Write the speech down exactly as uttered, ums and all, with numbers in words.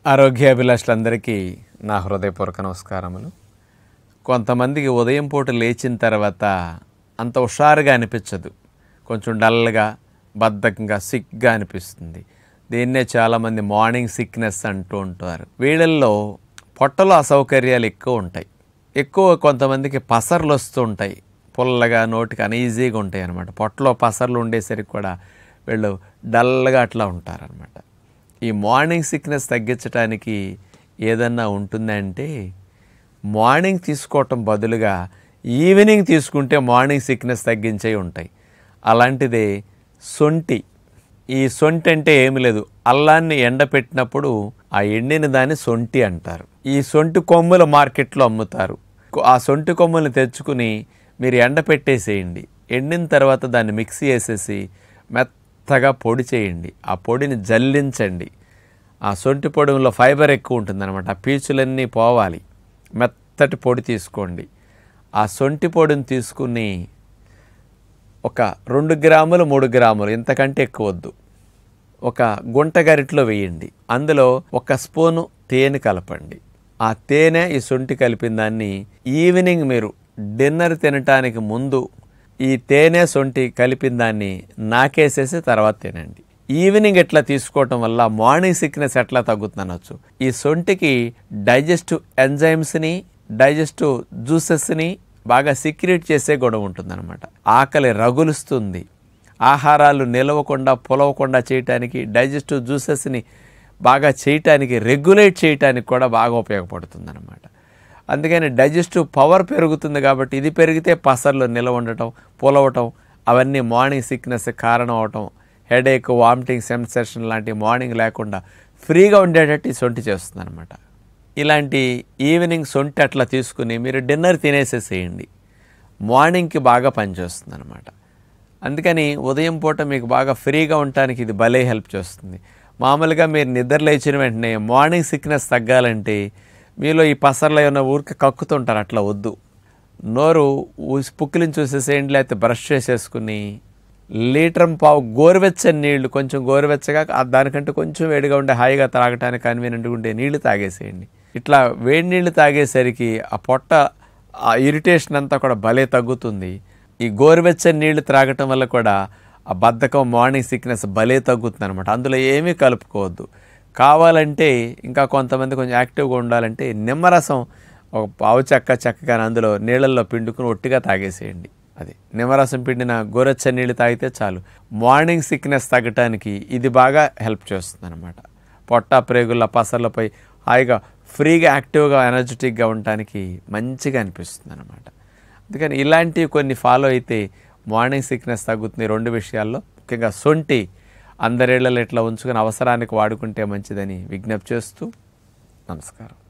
ఆరోగ్యాభిలాషులందరికీ నా హృదయపూర్వక నమస్కారములు. కొంతమందికి ఉదయం పూట లేచిన తర్వాత అంత హుషారుగా అనిపించదు, కొంచెం డల్గా బద్ధకంగా సిక్గా అనిపిస్తుంది. దీన్నే చాలామంది మార్నింగ్ సిక్నెస్ అంటూ ఉంటారు. వీళ్ళల్లో పొట్టలో అసౌకర్యాలు ఎక్కువ ఉంటాయి. ఎక్కువ కొంతమందికి పసర్లు వస్తూ ఉంటాయి, పుల్లగా నోటికి అనీజీగా ఉంటాయి అన్నమాట. పొట్టలో పసర్లు ఉండేసరికి కూడా వీళ్ళు డల్గా అట్లా ఉంటారనమాట. ఈ మార్నింగ్ సిక్నెస్ తగ్గించడానికి ఏదన్నా ఉంటుందంటే మార్నింగ్ తీసుకోవటం బదులుగా ఈవినింగ్ తీసుకుంటే మార్నింగ్ సిక్నెస్ తగ్గించేవి ఉంటాయి. అలాంటిదే సొంటి. ఈ సొంటి అంటే ఏమి లేదు, అల్లాన్ని ఎండపెట్టినప్పుడు ఆ ఎండిన దాన్ని సొంటి అంటారు. ఈ సొంటి కొమ్ములు మార్కెట్లో అమ్ముతారు. ఆ సొంటి కొమ్ములు తెచ్చుకుని మీరు ఎండపెట్టేసేయండి. ఎండిన తర్వాత దాన్ని మిక్సీ వేసేసి మెత్తగా పొడి చేయండి. ఆ పొడిని జల్లించండి. ఆ సొంటి పొడిలో ఫైబర్ ఎక్కువ ఉంటుందన్నమాట. ఆ పీచులన్నీ పోవాలి. మెత్తటి పొడి తీసుకోండి. ఆ సొంటి పొడిని తీసుకుని ఒక రెండు గ్రాములు మూడు గ్రాములు ఇంతకంటే ఎక్కువ వద్దు, ఒక గుంట గరిటలో వేయండి. అందులో ఒక స్పూను తేనె కలపండి. ఆ తేనె ఈ సొంటి కలిపిన దాన్ని ఈవినింగ్ మీరు డిన్నర్ తినటానికి ముందు ఈ తేనె సొంటి కలిపిన దాన్ని నాకేసేసి తర్వాత తినండి. ఈవినింగ్ ఎట్లా తీసుకోవటం వల్ల మార్నింగ్ సిక్నెస్ ఎట్లా తగ్గుతుందనొచ్చు. ఈ సొంటికి డైజెస్టివ్ ఎంజైమ్స్ని, డైజెస్టివ్ జ్యూసెస్ని బాగా సీక్రెట్ చేసే గొడవ ఉంటుందన్నమాట. ఆకలి రగులుస్తుంది. ఆహారాలు నిలవకుండా పొలవకుండా చేయటానికి, డైజెస్టివ్ జ్యూసెస్ని బాగా చేయటానికి, రెగ్యులేట్ చేయటానికి కూడా బాగా ఉపయోగపడుతుందన్నమాట. అందుకని డైజెస్టివ్ పవర్ పెరుగుతుంది కాబట్టి ఇది పెరిగితే పసర్లు నిలవ ఉండటం, పొలవటం అవన్నీ మార్నింగ్ సిక్నెస్ కారణం అవటం, హెడేక్, వామిటింగ్ సెన్సేషన్ లాంటి మార్నింగ్ లేకుండా ఫ్రీగా ఉండేటట్టు ఈ సొంటి చేస్తుంది అనమాట. ఇలాంటి ఈవినింగ్ సొంటి అట్లా తీసుకుని మీరు డిన్నర్ తినేసేసేయండి. మార్నింగ్కి బాగా పనిచేస్తుంది అనమాట. అందుకని ఉదయం పూట మీకు బాగా ఫ్రీగా ఉండటానికి ఇది భలే హెల్ప్ చేస్తుంది. మామూలుగా మీరు నిద్ర లేచిన వెంటనే మార్నింగ్ సిక్నెస్ తగ్గాలంటే మీలో ఈ పసర్లు ఏమైనా ఊరికి కక్కుతుంటారు, అట్లా వద్దు. నోరు పుక్కిలిని చూసేసేయండి, లేకపోతే బ్రష్ చేసేసుకుని లీటర్ పావు గోరువెచ్చని నీళ్లు, కొంచెం గోరువెచ్చగా దానికంటే కొంచెం వేడిగా ఉండే హాయిగా తాగటానికి కన్వీనియంట్గా ఉండే నీళ్లు తాగేసేయండి. ఇట్లా వేడి నీళ్లు తాగేసరికి ఆ పొట్ట ఆ ఇరిటేషన్ అంతా కూడా భలే తగ్గుతుంది. ఈ గోరువెచ్చని నీళ్లు త్రాగటం వల్ల కూడా ఆ బద్ధకం, మార్నింగ్ సిక్నెస్ భలే తగ్గుతుంది అనమాట. అందులో ఏమీ కలుపుకోవద్దు. కావాలంటే ఇంకా కొంతమంది కొంచెం యాక్టివ్గా ఉండాలంటే నిమ్మరసం ఒక పావు చెక్క చక్కగా అందులో నీళ్ళల్లో పిండుకుని ఒట్టిగా తాగేసేయండి. అది నిమ్మరసం పిండిన గోరెచ్చని నీళ్ళు తాగితే చాలు. మార్నింగ్ సిక్నెస్ తగ్గటానికి ఇది బాగా హెల్ప్ చేస్తుంది అనమాట. పొట్ట ప్రేగుల పసర్లపై హాయిగా ఫ్రీగా యాక్టివ్గా ఎనర్జెటిక్గా ఉండటానికి మంచిగా అనిపిస్తుంది అనమాట. అందుకని ఇలాంటివి కొన్ని ఫాలో అయితే మార్నింగ్ సిక్నెస్ తగ్గుతుంది. రెండు విషయాల్లో ముఖ్యంగా సొంటి అందరేళ్లలో ఇట్లా ఉంచుకొని అవసరానికి వాడుకుంటే మంచిదని విజ్ఞప్తి చేస్తూ నమస్కారం.